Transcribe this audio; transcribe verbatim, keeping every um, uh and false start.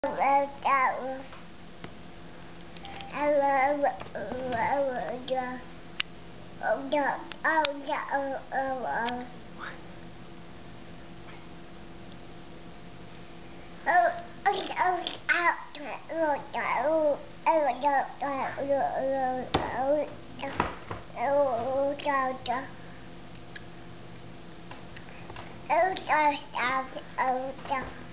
Hello, hello, hello, oh no, oh no, oh oh oh. Oh, oh, oh, oh, oh, no, oh, no, oh, no, oh, oh, oh, no. Oh, no, oh, no,